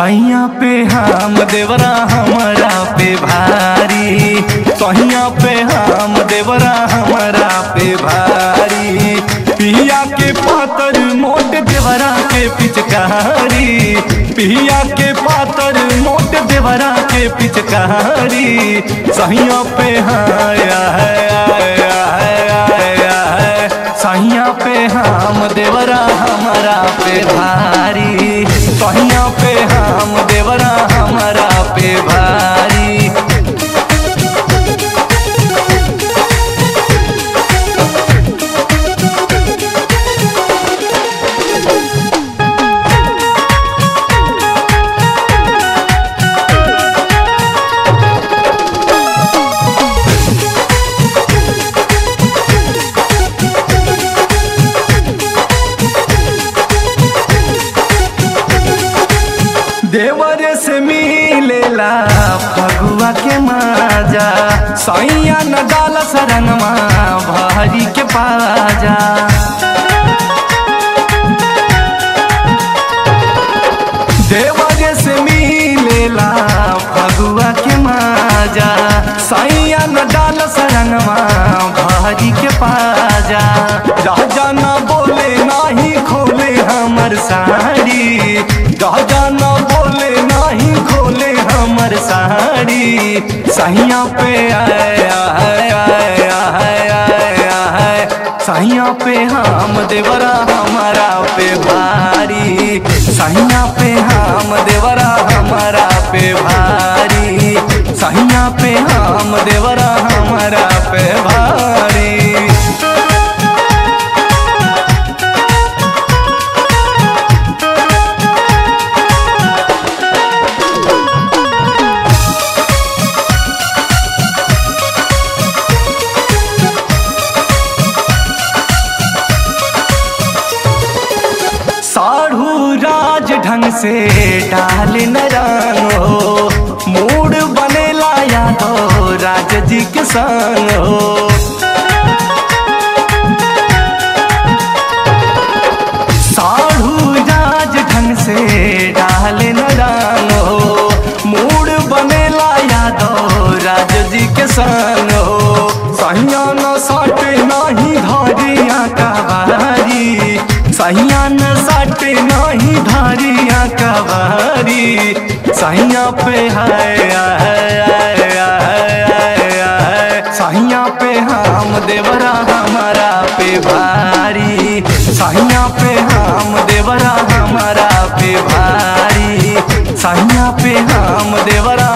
सैया पे हम देवरा हमारा पे भारी, सैया पे हम देवरा हमारा पे भारी। पिया के पातर मोट देवरा के पिचकारी, पिया के पातर मोट देवरा के पिचकारी। सैया पे आया है सैया पे हम देवरा हमारा पे भारी, सैया पे हम देवरा हमारा पे भारी। देवरे से मिलेला फगुआ के माजा, सैया न डाल सरनमा भारी के पाजा। देवरे से मिलेला फगुआ के माजा, सैया न डाल सरनमा भारी के पाजा। राजा न बोले नाही खोले हमर साड़ी, राजा न बोले नाही खोले हमर साड़ी। सैया पे आया है सैया पे हम देवरा हमारा पे भारी, सैया पे हम देवरा हमारा पे भारी, सैया पे हम देवरा हमारा पे भारी। साढ़ू राज ढंग से डाल न रंग हो, मूड बनेला यादव राज जी के संग हो। साढ़ू राज ढंग से डाल न रंग हो, मूड बनेला यादव राज जी के संग हो। सैया न साटे नाही धारिया कवारी, सैया न साटे नाही धारिया कवारी। सैया पे सैया पे हम देवरा हमारा पे भारी, सैया पे हम देवरा हमारा पे भारी, सैया पे हम देवरा